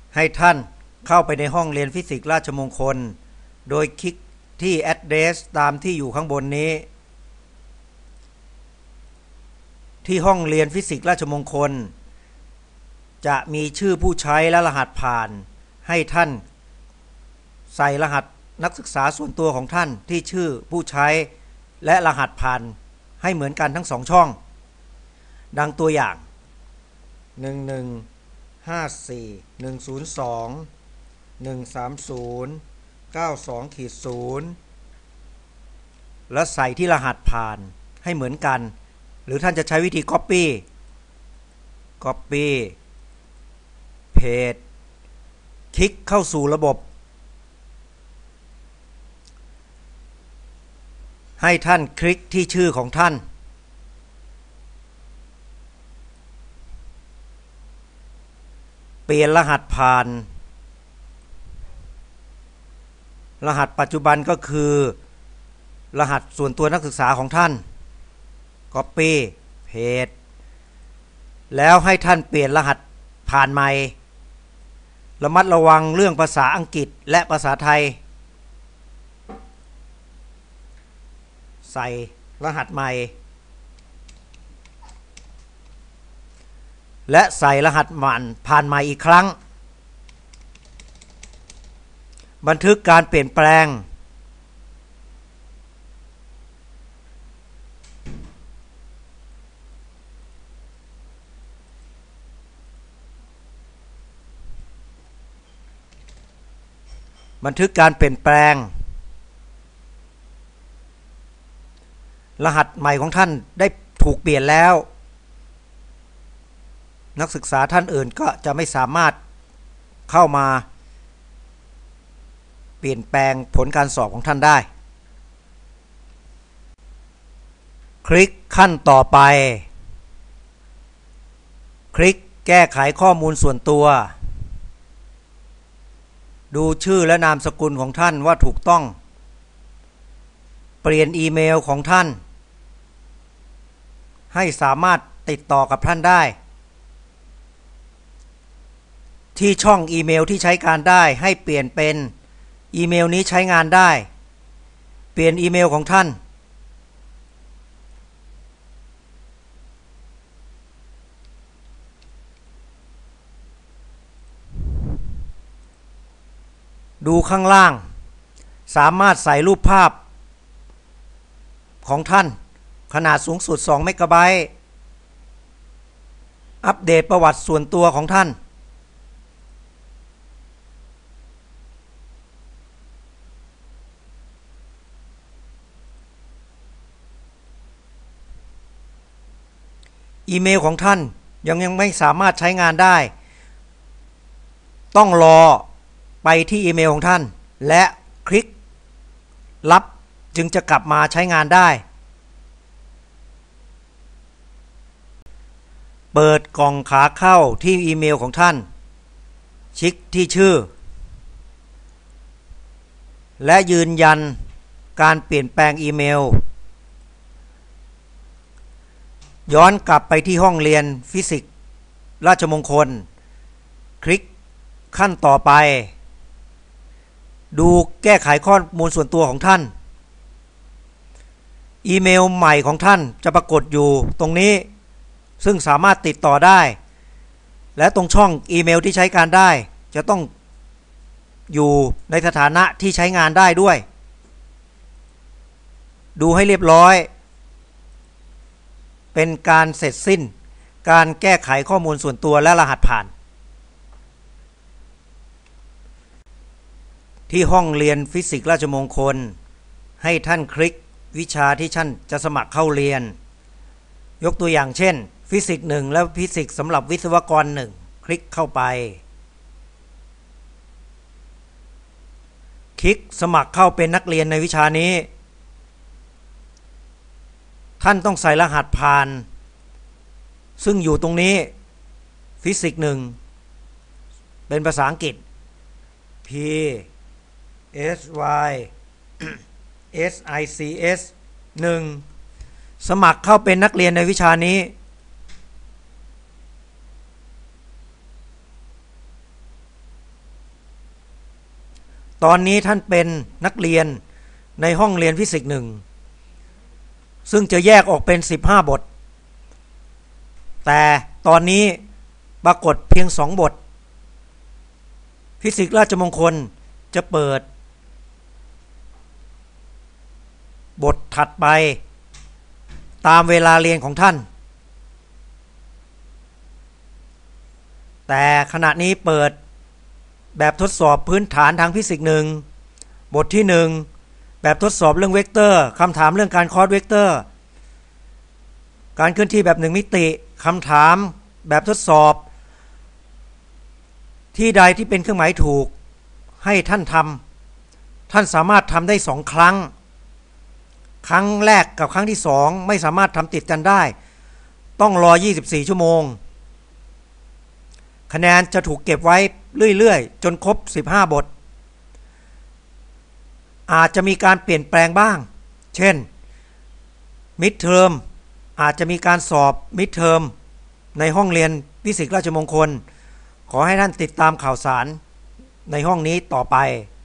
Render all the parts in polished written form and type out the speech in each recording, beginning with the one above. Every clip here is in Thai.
ให้ท่านเข้าไปในห้องเรียนฟิสิกส์ราชมงคลโดยคลิกที่ address ตามที่อยู่ข้างบนนี้ที่ห้องเรียนฟิสิกส์ราชมงคลจะมีชื่อผู้ใช้และรหัสผ่านให้ท่านใส่รหัสนักศึกษาส่วนตัวของท่านที่ชื่อผู้ใช้และรหัสผ่านให้เหมือนกันทั้ง2ช่องดังตัวอย่าง115410213092-0และใส่ที่รหัสผ่านให้เหมือนกันหรือท่านจะใช้วิธี copy paste คลิกเข้าสู่ระบบให้ท่านคลิกที่ชื่อของท่านเปลี่ยนรหัสผ่านรหัสปัจจุบันก็คือรหัสส่วนตัวนักศึกษาของท่าน Copy Paste แล้วให้ท่านเปลี่ยนรหัสผ่านใหม่ระมัดระวังเรื่องภาษาอังกฤษและภาษาไทยใส่รหัสใหม่และใส่รหัสผ่านใหม่อีกครั้งบันทึกการเปลี่ยนแปลงรหัสใหม่ของท่านได้ถูกเปลี่ยนแล้วนักศึกษาท่านอื่นก็จะไม่สามารถเข้ามาเปลี่ยนแปลงผลการสอบของท่านได้คลิกขั้นต่อไปคลิกแก้ไขข้อมูลส่วนตัวดูชื่อและนามสกุลของท่านว่าถูกต้องเปลี่ยนอีเมลของท่านให้สามารถติดต่อกับท่านได้ที่ช่องอีเมลที่ใช้การได้ให้เปลี่ยนเป็นอีเมลนี้ใช้งานได้เปลี่ยนอีเมลของท่านดูข้างล่างสามารถใส่รูปภาพของท่านขนาดสูงสุด2 เมกะไบต์อัปเดตประวัติส่วนตัวของท่านอีเมลของท่านยังไม่สามารถใช้งานได้ต้องรอไปที่อีเมลของท่านและคลิกรับจึงจะกลับมาใช้งานได้เปิดกล่องขาเข้าที่อีเมลของท่านคลิกที่ชื่อและยืนยันการเปลี่ยนแปลงอีเมลย้อนกลับไปที่ห้องเรียนฟิสิกส์ราชมงคลคลิกขั้นต่อไปดูแก้ไขข้อมูลส่วนตัวของท่านอีเมลใหม่ของท่านจะปรากฏอยู่ตรงนี้ซึ่งสามารถติดต่อได้และตรงช่องอีเมลที่ใช้การได้จะต้องอยู่ในสถานะที่ใช้งานได้ด้วยดูให้เรียบร้อยเป็นการเสร็จสิ้นการแก้ไขข้อมูลส่วนตัวและรหัสผ่านที่ห้องเรียนฟิสิกส์ราชมงคลให้ท่านคลิกวิชาที่ท่านจะสมัครเข้าเรียนยกตัวอย่างเช่นฟิสิกส์1และฟิสิกส์สำหรับวิศวกร1คลิกเข้าไปคลิกสมัครเข้าเป็นนักเรียนในวิชานี้ท่านต้องใส่รหัสผ่านซึ่งอยู่ตรงนี้ฟิสิกส์1เป็นภาษาอังกฤษ P S Y S I C S 1สมัครเข้าเป็นนักเรียนในวิชานี้ตอนนี้ท่านเป็นนักเรียนในห้องเรียนฟิสิกส์หนึ่งซึ่งจะแยกออกเป็น15 บทแต่ตอนนี้ปรากฏเพียง2 บทฟิสิกส์ราชมงคลจะเปิดบทถัดไปตามเวลาเรียนของท่านแต่ขณะนี้เปิดแบบทดสอบพื้นฐานทางฟิสิกส์หนึ่งบทที่1แบบทดสอบเรื่องเวกเตอร์คำถามเรื่องการคอร์สเวกเตอร์การเคลื่อนที่แบบ1 มิติคำถามแบบทดสอบที่ใดที่เป็นเครื่องหมายถูกให้ท่านทำท่านสามารถทำได้2 ครั้งครั้งแรกกับครั้งที่2ไม่สามารถทำติดกันได้ต้องรอ24 ชั่วโมงคะแนนจะถูกเก็บไว้เรื่อยๆจนครบ15 บทอาจจะมีการเปลี่ยนแปลงบ้างเช่นมิดเทอมอาจจะมีการสอบมิดเทอมในห้องเรียนฟิสิกส์ราชมงคลขอให้ท่านติดตามข่าวสารในห้องนี้ต่อไป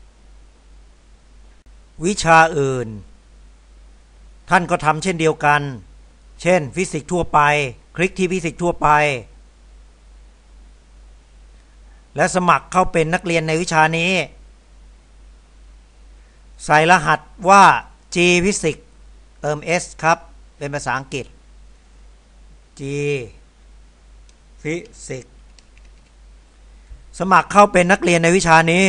วิชาอื่นท่านก็ทำเช่นเดียวกันเช่นฟิสิกส์ทั่วไปคลิกที่ฟิสิกส์ทั่วไปและสมัครเข้าเป็นนักเรียนในวิชานี้ใส่รหัสว่า G ฟิสิกส์เติม S ครับเป็นภาษาอังกฤษ G ฟิสิกส์สมัครเข้าเป็นนักเรียนในวิชานี้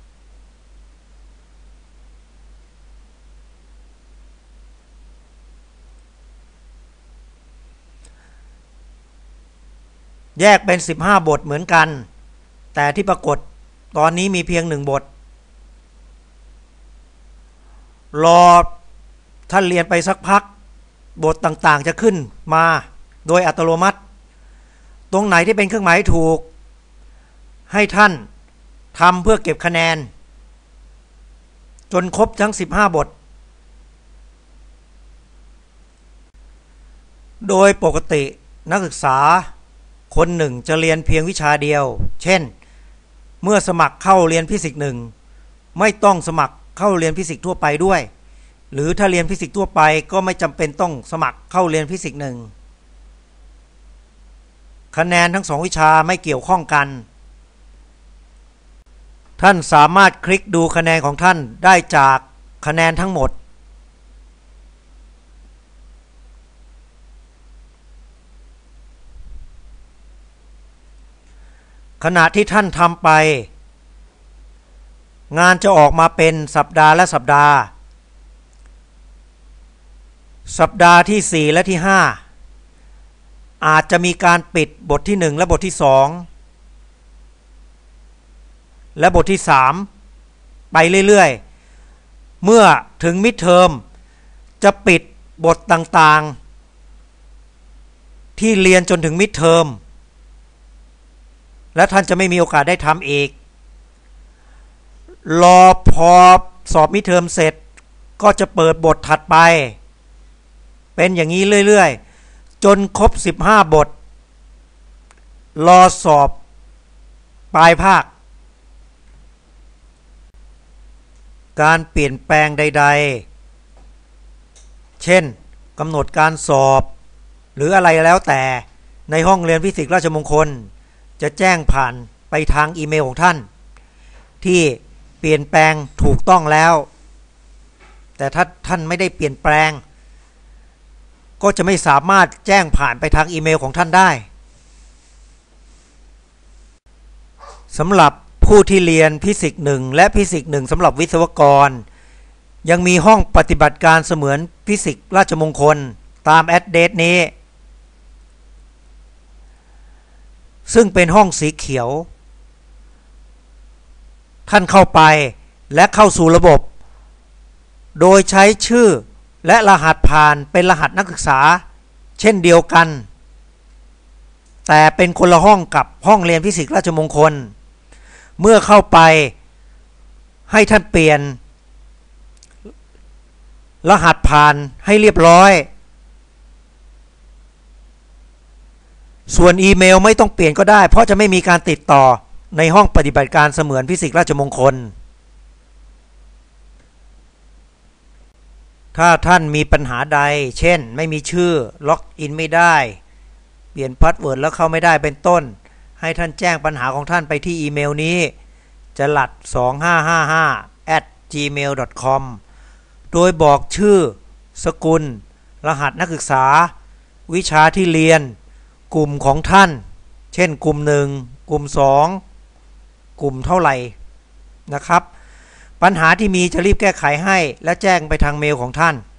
แยกเป็น15 บทเหมือนกันแต่ที่ปรากฏตอนนี้มีเพียง1 บทรอท่านเรียนไปสักพักบทต่างๆจะขึ้นมาโดยอัตโนมัติตรงไหนที่เป็นเครื่องหมายถูกให้ท่านทำเพื่อเก็บคะแนนจนครบทั้ง15 บทโดยปกตินักศึกษาคนหนึ่งจะเรียนเพียงวิชาเดียวเช่นเมื่อสมัครเข้าเรียนฟิสิกส์1ไม่ต้องสมัครเข้าเรียนฟิสิกส์ทั่วไปด้วยหรือถ้าเรียนฟิสิกส์ทั่วไปก็ไม่จำเป็นต้องสมัครเข้าเรียนฟิสิกส์1คะแนนทั้ง2 วิชาไม่เกี่ยวข้องกันท่านสามารถคลิกดูคะแนนของท่านได้จากคะแนนทั้งหมดขณะที่ท่านทำไปงานจะออกมาเป็นสัปดาห์และสัปดาห์ที่4และที่5อาจจะมีการปิดบทที่1และบทที่2และบทที่3ไปเรื่อยๆเมื่อถึงมิดเทอมจะปิดบทต่างๆที่เรียนจนถึงมิดเทอมและท่านจะไม่มีโอกาสได้ทำอีกรอพอสอบมิดเทอมเสร็จก็จะเปิดบทถัดไปเป็นอย่างนี้เรื่อยๆจนครบ15 บทรอสอบปลายภาคการเปลี่ยนแปลงใดๆเช่นกำหนดการสอบหรืออะไรแล้วแต่ในห้องเรียนฟิสิกส์ราชมงคลจะแจ้งผ่านไปทางอีเมลของท่านที่เปลี่ยนแปลงถูกต้องแล้วแต่ถ้าท่านไม่ได้เปลี่ยนแปลงก็จะไม่สามารถแจ้งผ่านไปทางอีเมลของท่านได้สำหรับผู้ที่เรียนฟิสิกส์1และฟิสิกส์1สำหรับวิศวกรยังมีห้องปฏิบัติการเสมือนฟิสิกส์ราชมงคลตามแอดเดรสนี้ซึ่งเป็นห้องสีเขียวท่านเข้าไปและเข้าสู่ระบบโดยใช้ชื่อและรหัสผ่านเป็นรหัสนักศึกษาเช่นเดียวกันแต่เป็นคนละห้องกับห้องเรียนฟิสิกส์ราชมงคลเมื่อเข้าไปให้ท่านเปลี่ยนรหัสผ่านให้เรียบร้อยส่วนอีเมลไม่ต้องเปลี่ยนก็ได้เพราะจะไม่มีการติดต่อในห้องปฏิบัติการเสมือนฟิสิกส์ราชมงคลถ้าท่านมีปัญหาใดเช่นไม่มีชื่อล็อกอินไม่ได้เปลี่ยนพาสเวิร์ดแล้วเข้าไม่ได้เป็นต้นให้ท่านแจ้งปัญหาของท่านไปที่อีเมลนี้จลัด2555@gmail.com โดยบอกชื่อสกุลรหัสนักศึกษาวิชาที่เรียนกลุ่มของท่านเช่นกลุ่ม1กลุ่ม2กลุ่มเท่าไหร่นะครับปัญหาที่มีจะรีบแก้ไขให้และแจ้งไปทางเมลของท่าน